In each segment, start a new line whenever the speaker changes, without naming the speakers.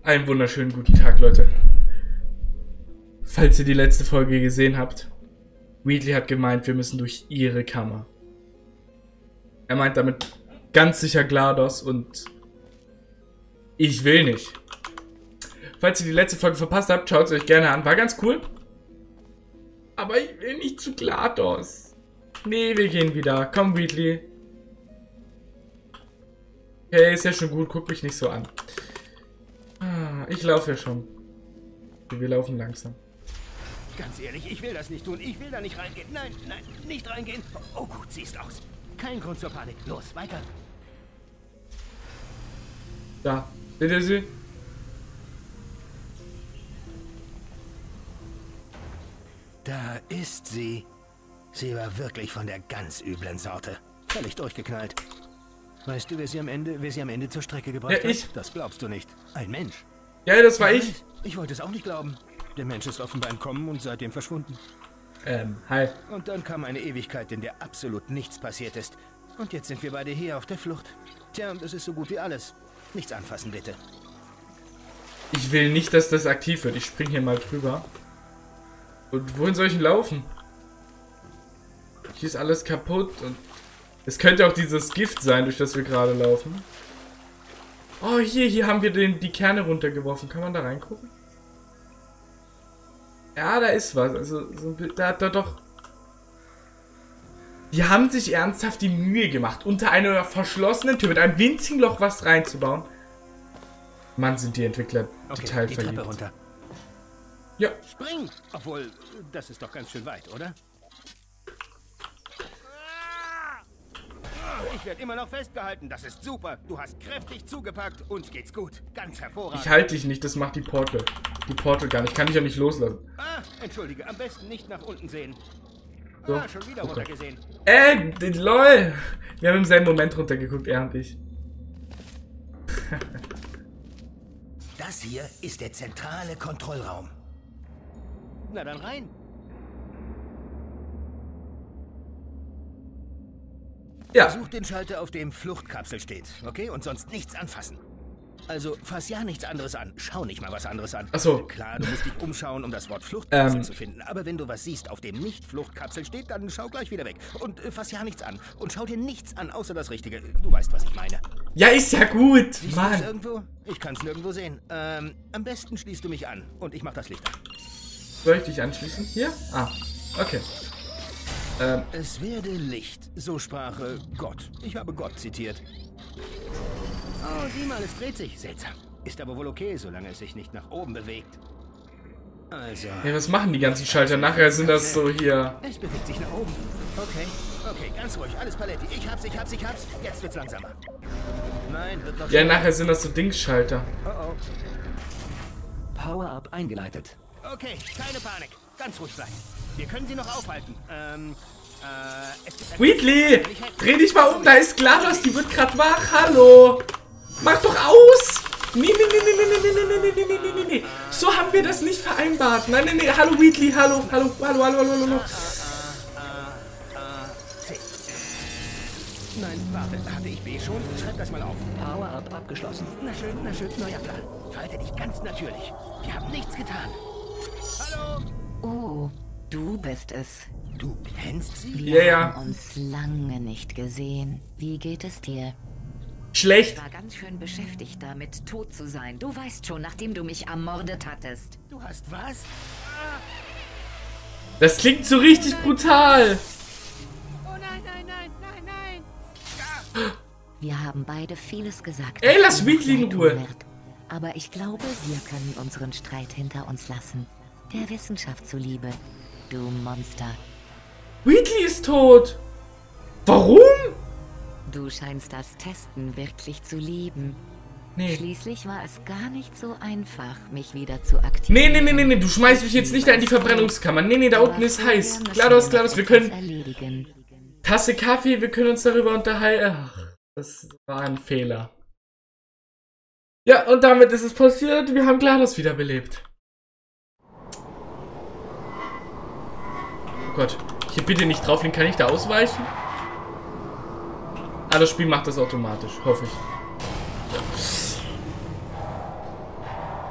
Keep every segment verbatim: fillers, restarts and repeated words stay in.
Einen wunderschönen guten Tag, Leute. Falls ihr die letzte Folge gesehen habt, Wheatley hat gemeint, wir müssen durch ihre Kammer. Er meint damit ganz sicher GLaDOS und ich will nicht. Falls ihr die letzte Folge verpasst habt, schaut es euch gerne an. War ganz cool. Aber ich will nicht zu GLaDOS. Nee, wir gehen wieder. Komm, Wheatley. Okay, ist ja schon gut. Guck mich nicht so an. Ah, ich laufe ja schon. Wir laufen langsam.
Ganz ehrlich, ich will das nicht tun. Ich will da nicht reingehen. Nein, nein, nicht reingehen. Oh gut, siehst aus. Kein Grund zur Panik. Los, weiter.
Da. Seht ihr sie?
Da ist sie. Sie war wirklich von der ganz üblen Sorte. Völlig durchgeknallt. Weißt du, wer sie am Ende, wer sie am Ende zur Strecke gebracht
ja, ich.
hat? Das glaubst du nicht. Ein Mensch.
Ja, das war ich.
Ich wollte es auch nicht glauben. Der Mensch ist offenbar entkommen und seitdem verschwunden.
Ähm, hi.
Und dann kam eine Ewigkeit, in der absolut nichts passiert ist. Und jetzt sind wir beide hier auf der Flucht. Tja, und das ist so gut wie alles. Nichts anfassen, bitte.
Ich will nicht, dass das aktiv wird. Ich spring hier mal drüber. Und wohin soll ich denn laufen? Hier ist alles kaputt und es könnte auch dieses Gift sein, durch das wir gerade laufen. Oh, hier, hier haben wir den, die Kerne runtergeworfen. Kann man da reingucken? Ja, da ist was. Also, so, da hat da doch... Die haben sich ernsthaft die Mühe gemacht, unter einer verschlossenen Tür mit einem winzigen Loch was reinzubauen. Mann, sind die Entwickler
okay,
total
die
verliebt.
Treppe runter.
Ja.
Spring! Obwohl, das ist doch ganz schön weit, oder? Ich werde immer noch festgehalten. Das ist super. Du hast kräftig zugepackt. Uns geht's gut. Ganz hervorragend.
Ich halte dich nicht. Das macht die Portal. Die Portal gar nicht. Ich kann dich ja nicht loslassen.
Ah, entschuldige. Am besten nicht nach unten sehen.
So.
Ah, schon wieder
Okay.
runtergesehen.
Äh, lol. Wir haben im selben Moment runtergeguckt, er und ich.
Das hier ist der zentrale Kontrollraum. Na dann rein.
Ja.
Such den Schalter, auf dem Fluchtkapsel steht, okay? Und sonst nichts anfassen. Also, fass ja nichts anderes an. Schau nicht mal was anderes an.
Ach so.
Klar, du musst dich umschauen, um das Wort Fluchtkapsel
Ähm.
zu finden. Aber wenn du was siehst, auf dem nicht Fluchtkapsel steht, dann schau gleich wieder weg. Und äh, fass ja nichts an. Und schau dir nichts an, außer das Richtige. Du weißt, was ich meine.
Ja, ist ja gut.
Siehst du es
Mann.
irgendwo? Ich kann es nirgendwo sehen. Ähm, am besten schließt du mich an. Und ich mach das Licht an.
Soll ich dich anschließen? Hier? Ah, okay. Ähm,
Es werde Licht, so sprach äh, Gott. Ich habe Gott zitiert. Oh, sieh mal, es dreht sich. Seltsam. Ist aber wohl okay, solange es sich nicht nach oben bewegt. Also...
hey, was machen die ganzen Schalter? Nachher sind das so hier...
Es bewegt sich nach oben. Okay, okay, ganz ruhig. Alles Paletti. Ich hab's, ich hab's, ich hab's. Jetzt wird's langsamer. Nein, wird noch
Ja,
schneller.
nachher sind das so Dingsschalter.
Oh, oh.
Power-Up eingeleitet.
Okay, keine Panik. Ganz ruhig bleiben. Wir können sie noch aufhalten. Ähm, äh, es gibt...
Wheatley! Dreh dich mal um, da ist GLaDOS, die wird gerade wach. Hallo! Mach doch aus! Nee, nee, nee, nee, nee, nee, nee, nee, nee, nee, nee, nee. So haben wir das nicht vereinbart. Nein, nein, nein. Hallo, Wheatley, hallo, hallo, hallo, hallo, hallo, hallo.
C. Nein, warte, hatte ich B schon? Schreib das mal auf.
Power-Up abgeschlossen.
Na schön, na schön, neuer Plan. Verhalte dich ganz natürlich. Wir haben nichts getan. Hallo?
Oh, du bist es.
Du kennst sie?
Wir
Ja, ja.
haben uns lange nicht gesehen. Wie geht es dir?
Schlecht.
Ich war ganz schön beschäftigt damit, tot zu sein. Du weißt schon, nachdem du mich ermordet hattest.
Du hast was?
Das klingt so richtig brutal.
Oh nein, nein, nein, nein, nein.
Wir haben beide vieles gesagt.
Ey,
was
lass
dir noch
Wheatley in
leid tun
Ruhe.
wird. Aber ich glaube, wir können unseren Streit hinter uns lassen. Der Wissenschaft zuliebe. Du Monster.
Wheatley ist tot. Warum?
Du scheinst das Testen wirklich zu lieben.
Nee.
Schließlich war es gar nicht so einfach, mich wieder zu aktivieren.
Nee, nee, nee, nee, nee, du schmeißt mich jetzt nicht da in die Verbrennungskammer. Nee, nee, da unten ist heiß. GLaDOS, GLaDOS, wir können...
erledigen.
Tasse Kaffee, wir können uns darüber unterhalten. Ach, das war ein Fehler. Ja, und damit ist es passiert. Wir haben GLaDOS wiederbelebt. Oh Gott. Hier bitte nicht drauf, den kann ich da ausweichen? Ah, das Spiel macht das automatisch, hoffe ich.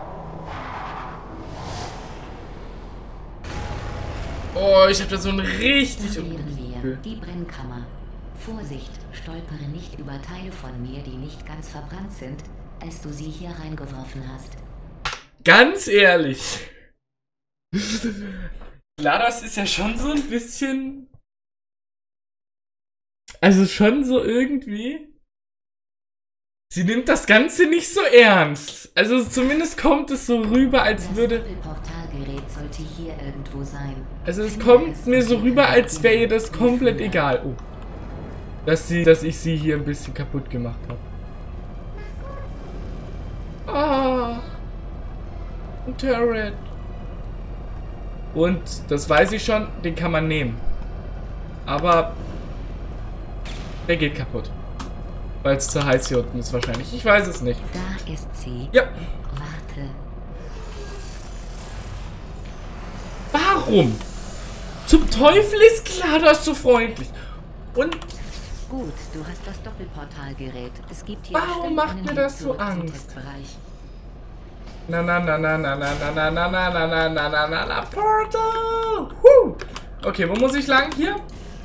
Oh, ich habe da so ein richtig...
Da wären wir, die Brennkammer. Vorsicht, stolpere nicht über Teile von mir, die nicht ganz verbrannt sind, als du sie hier reingeworfen hast.
Ganz ehrlich. Klar, das ist ja schon so ein bisschen... Also schon so irgendwie... Sie nimmt das Ganze nicht so ernst. Also zumindest kommt es so rüber, als würde...
Das Portalgerät sollte hier irgendwo sein.
Also es kommt mir so rüber, als wäre ihr das komplett egal. Oh. Dass, sie, dass ich sie hier ein bisschen kaputt gemacht habe. Ah. Ein Turret. Und, das weiß ich schon, den kann man nehmen. Aber... der geht kaputt. Weil es zu heiß hier unten ist wahrscheinlich. Ich weiß es nicht.
Da ist sie.
Ja.
Warte.
Warum? Zum Teufel ist klar, du hast so freundlich. Und...
Gut, du hast das Doppelportalgerät. Es gibt hier
warum macht mir das so Angst? Na na na na na na na na na na na na na na na na Portal! Huh. Okay, wo muss ich lang? Hier?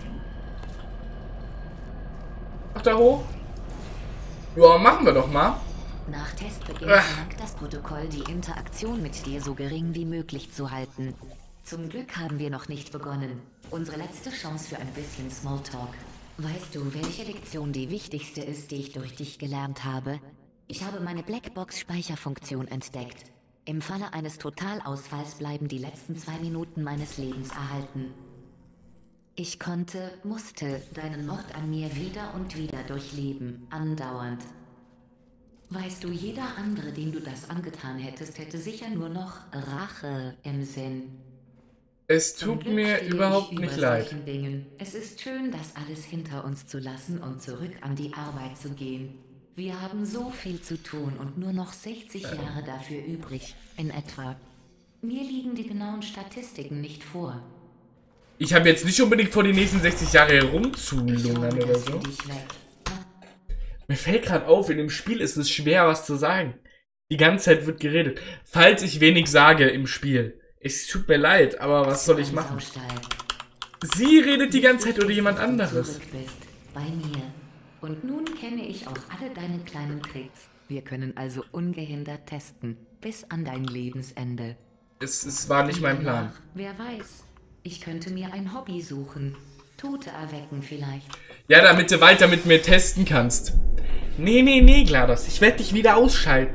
Ach, da hoch? Ja, machen wir doch mal.
Nach Testbeginn verlangt das Protokoll, die Interaktion mit dir so gering wie möglich zu halten. Zum Glück haben wir noch nicht begonnen. Unsere letzte Chance für ein bisschen Smalltalk. Weißt du, welche Lektion die wichtigste ist, die ich durch dich gelernt habe? Ich habe meine Blackbox-Speicherfunktion entdeckt. Im Falle eines Totalausfalls bleiben die letzten zwei Minuten meines Lebens erhalten. Ich konnte, musste deinen Mord an mir wieder und wieder durchleben, andauernd. Weißt du, jeder andere, dem du das angetan hättest, hätte sicher nur noch Rache im Sinn.
Es tut mir überhaupt nicht leid.
Dingen. Es ist schön, das alles hinter uns zu lassen und zurück an die Arbeit zu gehen. Wir haben so viel zu tun und nur noch sechzig Jahre dafür übrig, in etwa. Mir liegen die genauen Statistiken nicht vor.
Ich habe jetzt nicht unbedingt vor, die nächsten sechzig Jahre herumzulungern oder so. Mir fällt gerade auf, in dem Spiel ist es schwer, was zu sagen. Die ganze Zeit wird geredet. Falls ich wenig sage im Spiel. Es tut mir leid, aber was soll ich machen? Sie redet die ganze Zeit oder jemand anderes.
Bei mir. Und nun kenne ich auch alle deine kleinen Tricks. Wir können also ungehindert testen. Bis an dein Lebensende.
Es, es war nicht mein Plan.
Wer weiß. Ich könnte mir ein Hobby suchen. Tote erwecken vielleicht.
Ja, damit du weiter mit mir testen kannst. Nee, nee, nee, GLaDOS. Ich werde dich wieder ausschalten.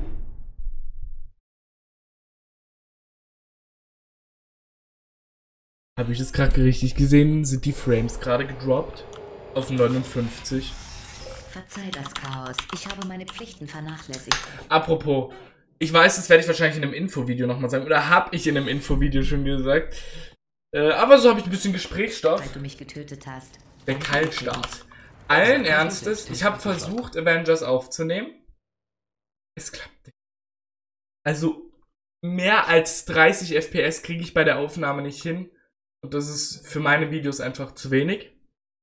Habe ich das gerade richtig gesehen? Sind die Frames gerade gedroppt? Auf neunundfünfzig.
Verzeih das Chaos. Ich habe meine Pflichten vernachlässigt.
Apropos. Ich weiß, das werde ich wahrscheinlich in einem Infovideo nochmal sagen. Oder habe ich in einem Infovideo schon gesagt. Äh, aber so habe ich ein bisschen Gesprächsstoff.
Weil du mich getötet hast.
Der Kaltstart. Allen Ernstes, ich habe versucht, Avengers aufzunehmen. Es klappt nicht. Also, mehr als dreißig F P S kriege ich bei der Aufnahme nicht hin. Und das ist für meine Videos einfach zu wenig.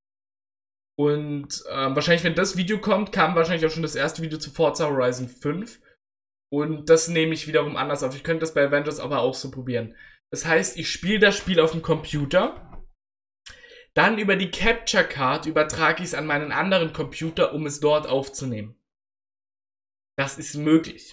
Und äh, wahrscheinlich, wenn das Video kommt, kam wahrscheinlich auch schon das erste Video zu Forza Horizon fünf. Und das nehme ich wiederum anders auf. Ich könnte das bei Avengers aber auch so probieren. Das heißt, ich spiele das Spiel auf dem Computer, dann über die Capture Card übertrage ich es an meinen anderen Computer, um es dort aufzunehmen. Das ist möglich.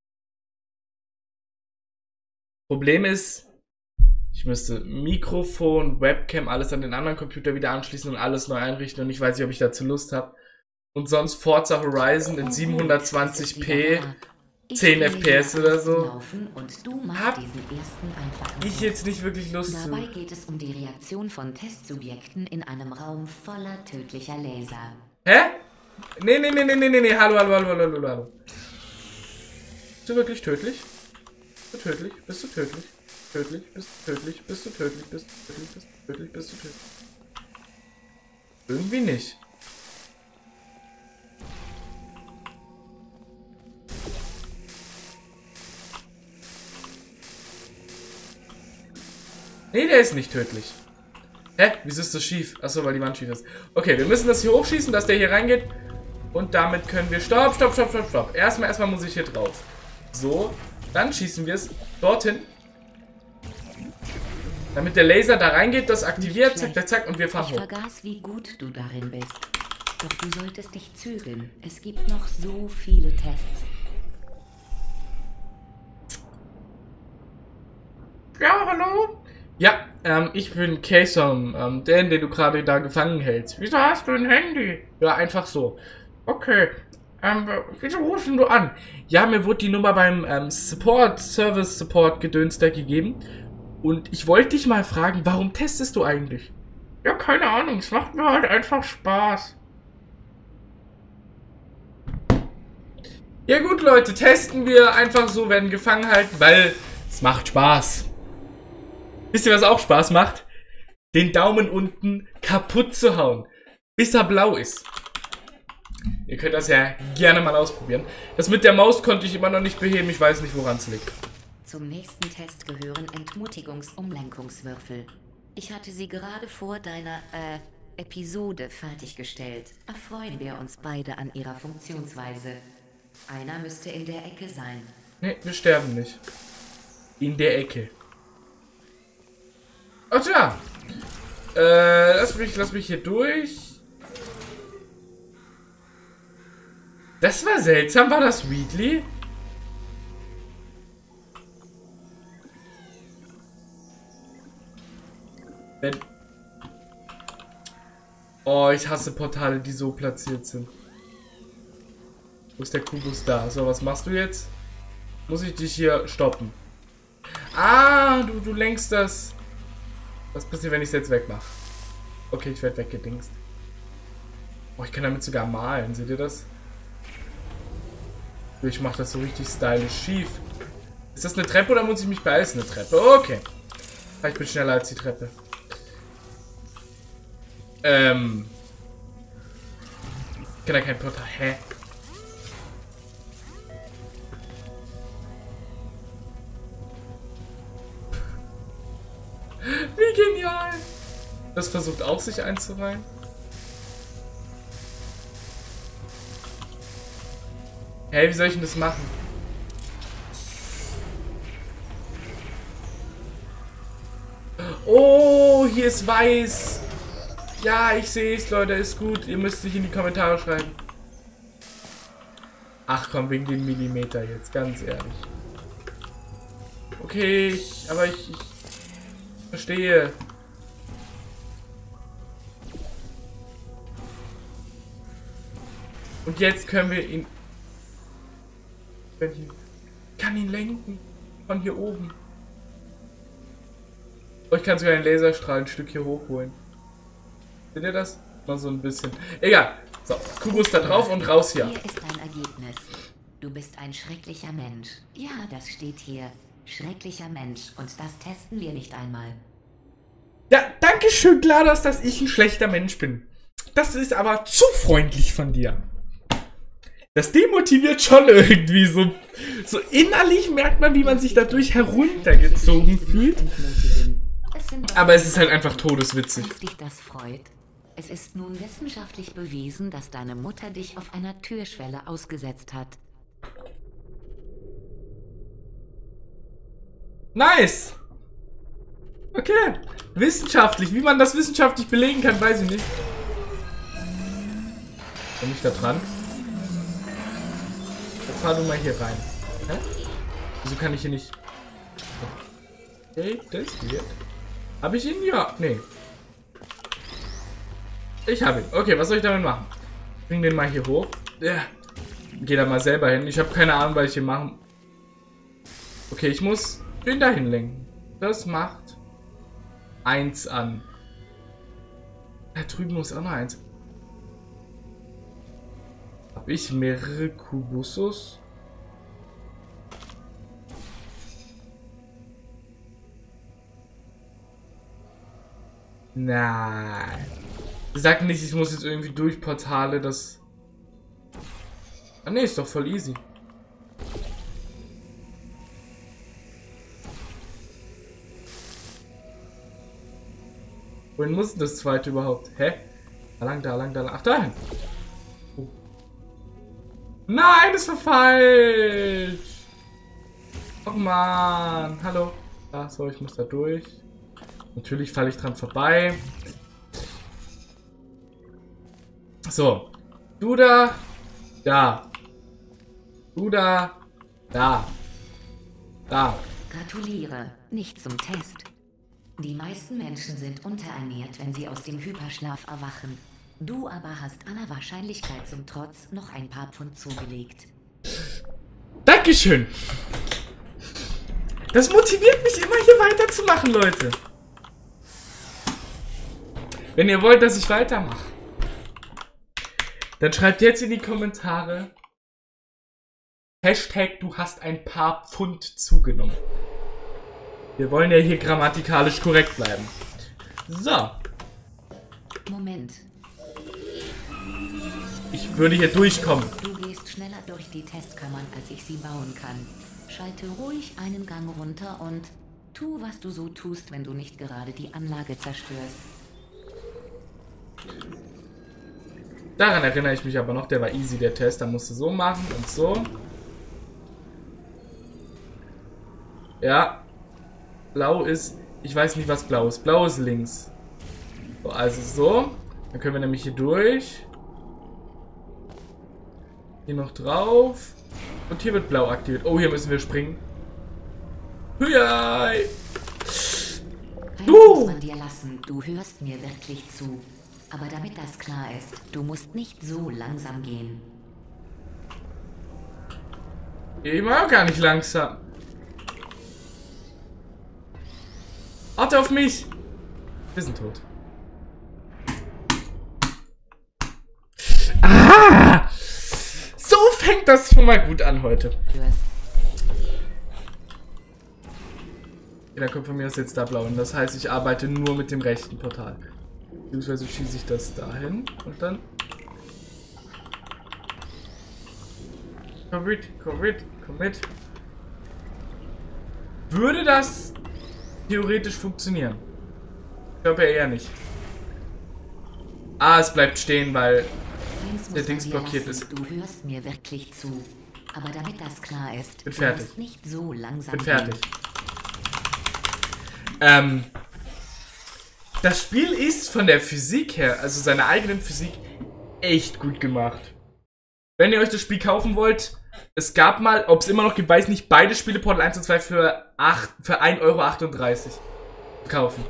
Problem ist, ich müsste Mikrofon, Webcam, alles an den anderen Computer wieder anschließen und alles neu einrichten und ich weiß nicht, ob ich dazu Lust habe. Und sonst Forza Horizon in siebenhundertzwanzig p... zehn F P S oder so.
Und du machst
Hab
diesen ersten einfachen
ich jetzt nicht wirklich Lust zu.
Dabei geht es um die Reaktion von Testsubjekten in einem Raum voller tödlicher Laser.
Hä? Nee, nee, nee, nee, nee, nee, nee, hallo, hallo, hallo, hallo, hallo, hallo. Bist du wirklich tödlich? Bist du tödlich? Bist du tödlich? Tödlich? Bist du tödlich? Bist du tödlich? Bist du tödlich? Bist du tödlich? Bist du tödlich? Irgendwie nicht. Nee, der ist nicht tödlich. Hä? Wieso ist das schief? Achso, weil die Wand schief ist. Okay, wir müssen das hier hochschießen, dass der hier reingeht. Und damit können wir... Stopp, stopp, stopp, stopp, stopp. Erstmal, erstmal muss ich hier drauf. So. Dann schießen wir es dorthin. Damit der Laser da reingeht, das aktiviert, zack, zack, zack, und wir fahren
Ich
hoch.
vergaß, wie gut du darin bist. Doch du solltest dich zügeln. Es gibt noch so viele Tests.
Ja, hallo? Ja, ähm, ich bin Kason, ähm, der, den du gerade da gefangen hältst. Wieso hast du ein Handy? Ja, einfach so. Okay, ähm, wieso rufst du an? Ja, mir wurde die Nummer beim ähm, Support, Service Support Gedöns da gegeben. Und ich wollte dich mal fragen, warum testest du eigentlich? Ja, keine Ahnung, es macht mir halt einfach Spaß. Ja gut, Leute, testen wir einfach so, werden gefangen halten, weil es macht Spaß. Wisst ihr, was auch Spaß macht? Den Daumen unten kaputt zu hauen, bis er blau ist. Ihr könnt das ja gerne mal ausprobieren. Das mit der Maus konnte ich immer noch nicht beheben, ich weiß nicht, woran es liegt.
Zum nächsten Test gehören Entmutigungs-Umlenkungswürfel. Ich hatte sie gerade vor deiner, äh, Episode fertiggestellt. Erfreuen wir uns beide an ihrer Funktionsweise. Einer müsste in der Ecke sein.
Ne, wir sterben nicht. In der Ecke. Ach ja. Äh, lass mich, lass mich hier durch. Das war seltsam, war das Wheatley? Wenn... Oh, ich hasse Portale, die so platziert sind. Wo ist der Kubus da? So, was machst du jetzt? Muss ich dich hier stoppen? Ah, du, du lenkst das. Was passiert, wenn ich es jetzt wegmache? Okay, ich werde weggedingst. Oh, ich kann damit sogar malen. Seht ihr das? Ich mache das so richtig stylisch schief. Ist das eine Treppe oder muss ich mich beeilen? Eine Treppe. Okay. Ich bin schneller als die Treppe. Ähm. Ich kann da kein Portal. Hä? Wie genial! Das versucht auch sich einzureihen. Hey, wie soll ich denn das machen? Oh, hier ist weiß. Ja, ich sehe es, Leute, ist gut. Ihr müsst sich in die Kommentare schreiben. Ach komm, wegen dem Millimeter jetzt, ganz ehrlich. Okay, ich, aber ich, ich verstehe. Und jetzt können wir ihn... Ich kann ihn lenken. Von hier oben. Oh, ich kann sogar einen Laserstrahl ein Stück hier hochholen. Seht ihr das? Mal so ein bisschen. Egal. So, Kubus da drauf und raus hier.
Hier ist dein Ergebnis. Du bist ein schrecklicher Mensch. Ja, das steht hier. Schrecklicher Mensch. Und das testen wir nicht einmal.
Ja, danke schön, GLaDOS, dass ich ein schlechter Mensch bin. Das ist aber zu freundlich von dir. Das demotiviert schon irgendwie so. So innerlich merkt man, wie man sich dadurch heruntergezogen fühlt. Aber es ist halt einfach todeswitzig.
Falls dich das freut. Es ist nun wissenschaftlich bewiesen, dass deine Mutter dich auf einer Türschwelle ausgesetzt hat.
Nice! Okay. Wissenschaftlich. Wie man das wissenschaftlich belegen kann, weiß ich nicht. Komm ich da dran? Jetzt fahr du mal hier rein. Hä? Wieso kann ich hier nicht... Okay, das wird... Hab ich ihn? Ja. Nee. Ich habe ihn. Okay, was soll ich damit machen? Bring den mal hier hoch. Ja. Geh da mal selber hin. Ich habe keine Ahnung, was ich hier machen... Okay, ich muss den dahin lenken. Das macht eins an. Da drüben muss auch noch eins. Habe ich mehrere Kubusus? Nein. Sag nicht, ich muss jetzt irgendwie durch Portale das... Ah ne, ist doch voll easy. Wohin muss denn das zweite überhaupt? Hä? Da lang, da lang, da lang. Ach, dahin. Oh. Nein, das war falsch. Och man. Hallo. Ach so, ich muss da durch. Natürlich falle ich dran vorbei. So. Du da. Da. Du da. Da. Da.
Gratuliere. Nicht zum Test. Die meisten Menschen sind unterernährt, wenn sie aus dem Hyperschlaf erwachen. Du aber hast aller Wahrscheinlichkeit zum Trotz noch ein paar Pfund zugelegt.
Dankeschön. Das motiviert mich immer, hier weiterzumachen, Leute. Wenn ihr wollt, dass ich weitermache, dann schreibt jetzt in die Kommentare Hashtag, du hast ein paar Pfund zugenommen. Wir wollen ja hier grammatikalisch korrekt bleiben. So.
Moment.
Ich würde hier durchkommen.
Du gehst schneller durch die Testkammern, als ich sie bauen kann. Schalte ruhig einen Gang runter und tu, was du so tust, wenn du nicht gerade die Anlage zerstörst.
Daran erinnere ich mich aber noch, der war easy, der Test. Da musst du so machen und so. Ja. Blau ist... Ich weiß nicht, was blau ist. Blau ist links. So, also so. Dann können wir nämlich hier durch. Hier noch drauf. Und hier wird blau aktiviert. Oh, hier müssen wir springen. Hüai!
Du! Muss man dir lassen. Du hörst mir wirklich zu. Aber damit das klar ist, du musst nicht so langsam gehen.
Ich mag gar nicht langsam. Warte auf mich! Wir sind tot. Ah! So fängt das schon mal gut an heute. Ja, dann kommt von mir aus jetzt da blau. Und das heißt, ich arbeite nur mit dem rechten Portal. Beziehungsweise schieße ich das dahin und dann... Komm mit, komm mit, komm mit. Würde das theoretisch funktionieren? Ich glaube ja eher nicht. Ah, es bleibt stehen, weil der Dings blockiert ist.
Du hörst mir wirklich zu. Aber damit das klar ist,
bin fertig.
Du musst nicht so langsam
bin fertig. Ähm... Das Spiel ist von der Physik her, also seiner eigenen Physik, echt gut gemacht. Wenn ihr euch das Spiel kaufen wollt, es gab mal, ob es immer noch gibt, weiß nicht, beide Spiele Portal eins und zwei für, für ein Euro achtunddreißig kaufen.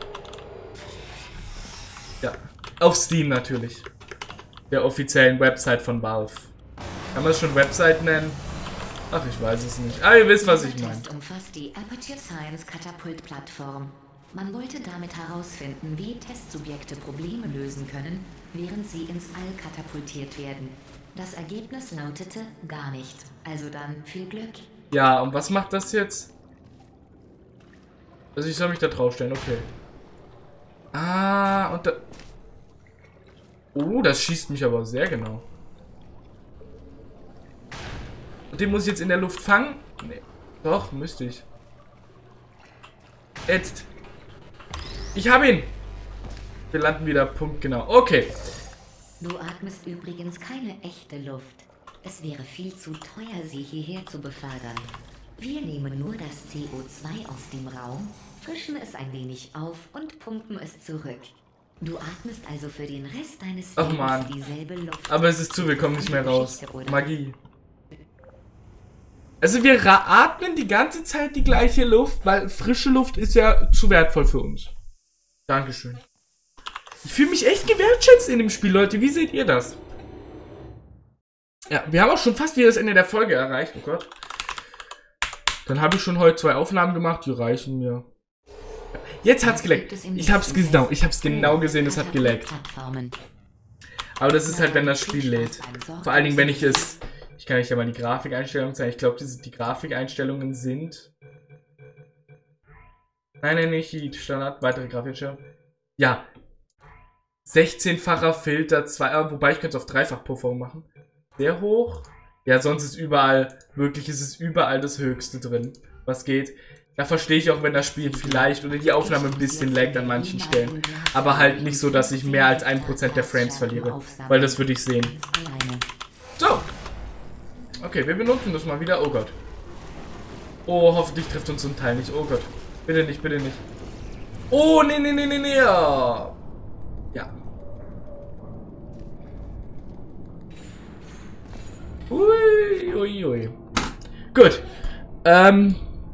Ja, auf Steam natürlich. Der offiziellen Website von Valve. Kann man es schon Website nennen? Ach, ich weiß es nicht. Aber ihr wisst, was ich meine.
Das umfasst die Aperture Science Katapult-Plattform. Man wollte damit herausfinden, wie Testsubjekte Probleme lösen können, während sie ins All katapultiert werden. Das Ergebnis lautete gar nicht. Also dann viel Glück.
Ja, und was macht das jetzt? Also ich soll mich da draufstellen, okay. Ah, und da... Oh, das schießt mich aber sehr genau. Und den muss ich jetzt in der Luft fangen? Nee. Doch, müsste ich. Jetzt. Ich habe ihn. Wir landen wieder, Punkt, genau. Okay.
Du atmest übrigens keine echte Luft. Es wäre viel zu teuer, sie hierher zu befördern. Wir nehmen nur das C O zwei aus dem Raum, frischen es ein wenig auf und pumpen es zurück. Du atmest also für den Rest deines
Ach, Mann.
dieselbe Luft.
Aber es ist zu, wir kommen nicht mehr raus. Magie. Also wir atmen die ganze Zeit die gleiche Luft, weil frische Luft ist ja zu wertvoll für uns. Dankeschön. Ich fühle mich echt gewertschätzt in dem Spiel, Leute. Wie seht ihr das? Ja, wir haben auch schon fast wieder das Ende der Folge erreicht. Oh Gott. Dann habe ich schon heute zwei Aufnahmen gemacht. Die reichen mir. Jetzt hat's geleckt. Ich hab's genau, ich hab's genau gesehen, es hat geleckt. Aber das ist halt, wenn das Spiel lädt. Vor allen Dingen, wenn ich es... Ich kann euch ja mal die Grafikeinstellungen zeigen. Ich glaube, die Grafikeinstellungen sind... Nein, nein, nicht Standard, weitere Grafikeinstellungen. Ja. sechzehnfacher Filter, zwei, wobei ich könnte es auf Dreifach-Pufferung machen. Sehr hoch. Ja, sonst ist überall, wirklich ist es überall das Höchste drin, was geht. Da verstehe ich auch, wenn das Spiel vielleicht oder die Aufnahme ein bisschen laggt an manchen Stellen. Aber halt nicht so, dass ich mehr als ein Prozent der Frames verliere. Weil das würde ich sehen. So. Okay, wir benutzen das mal wieder. Oh Gott. Oh, hoffentlich trifft uns so ein Teil nicht. Oh Gott. Bitte nicht, bitte nicht. Oh, nee, nee, nee, nee, nee. Ja. Ui, ui, ui. Gut. Ähm.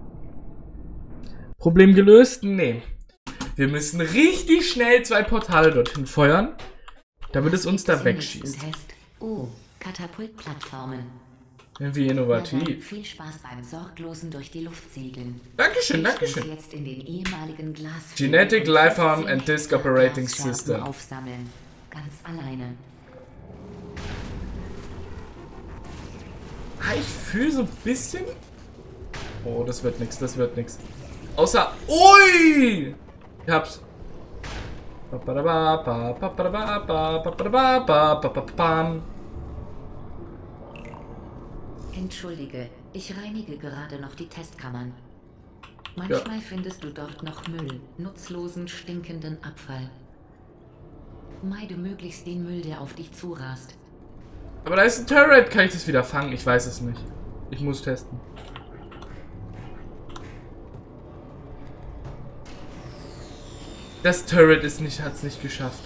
Problem gelöst? Nee. Wir müssen richtig schnell zwei Portale dorthin feuern, damit es uns da wegschießt.
Oh, Katapultplattformen.
Irgendwie innovativ.
Viel Spaß beim sorglosen durch die Luft segeln.
Dankeschön,
ich
Dankeschön.
Jetzt in den ehemaligen Glas
Genetic Lifeform and Disk Operating System.
Aufsammeln. Ganz alleine.
Ah, ich fühle so ein bisschen. Oh, das wird nix, das wird nix. Außer. Ui! Ich hab's.
Entschuldige, ich reinige gerade noch die Testkammern. Manchmal ja. findest du dort noch Müll, nutzlosen, stinkenden Abfall. Meide möglichst den Müll, der auf dich zurast.
Aber da ist ein Turret. Kann ich das wieder fangen? Ich weiß es nicht. Ich muss testen. Das Turret ist nicht, hat's nicht geschafft.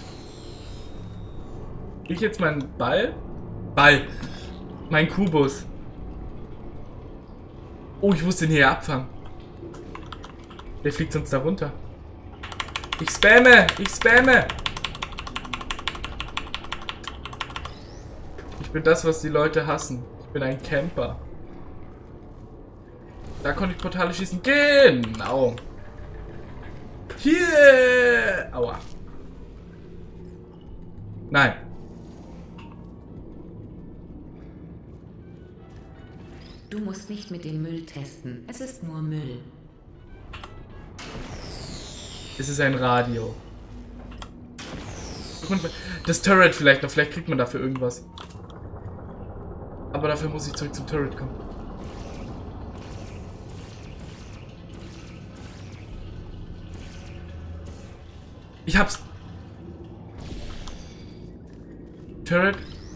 Ich jetzt meinen Ball? Ball. Mein Kubus. Oh, ich muss den hier abfangen. Der fliegt sonst da runter. Ich spamme. Ich spamme. Ich bin das, was die Leute hassen. Ich bin ein Camper. Da konnte ich Portale schießen. Genau. Hier. Aua. Nein.
Du musst nicht mit dem Müll testen. Es ist nur Müll.
Es ist ein Radio. Das Turret vielleicht noch. Vielleicht kriegt man dafür irgendwas. Aber dafür muss ich zurück zum Turret kommen. Ich hab's. Turret.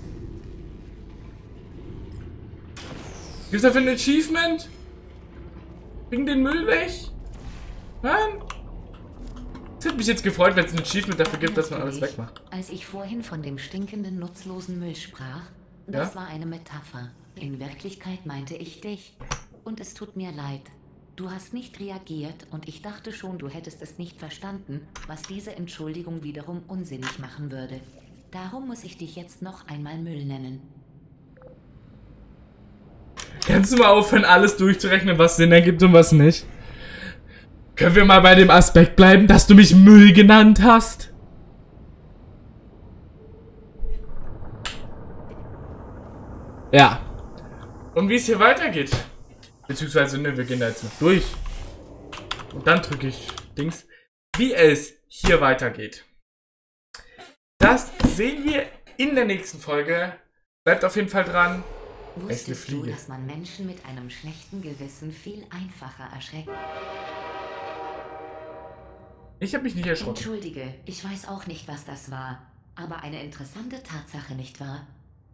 Gibt's dafür ein Achievement? Bring den Müll weg? Nein? Es hätte mich jetzt gefreut, wenn es ein Achievement dafür gibt, dass man alles wegmacht.
Als ich vorhin von dem stinkenden, nutzlosen Müll sprach, das ja? war eine Metapher. In Wirklichkeit meinte ich dich. Und es tut mir leid. Du hast nicht reagiert und ich dachte schon, du hättest es nicht verstanden, was diese Entschuldigung wiederum unsinnig machen würde. Darum muss ich dich jetzt noch einmal Müll nennen.
Kannst du mal aufhören, alles durchzurechnen, was Sinn ergibt und was nicht? Können wir mal bei dem Aspekt bleiben, dass du mich Müll genannt hast? Ja. Und wie es hier weitergeht. Beziehungsweise, ne, wir gehen da jetzt noch durch. Und dann drücke ich Dings. Wie es hier weitergeht. Das sehen wir in der nächsten Folge. Bleibt auf jeden Fall dran.
Wusstest du, dass man Menschen mit einem schlechten Gewissen viel einfacher erschreckt?
Ich habe mich nicht erschrocken.
Entschuldige, ich weiß auch nicht, was das war. Aber eine interessante Tatsache, nicht wahr?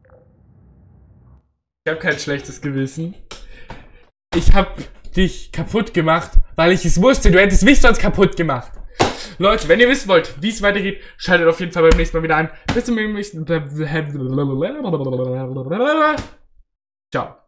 Ich habe kein schlechtes Gewissen. Ich habe dich kaputt gemacht, weil ich es wusste. Du hättest mich sonst kaputt gemacht. Leute, wenn ihr wissen wollt, wie es weitergeht, schaltet auf jeden Fall beim nächsten Mal wieder ein. Bis zum nächsten Mal. Ciao.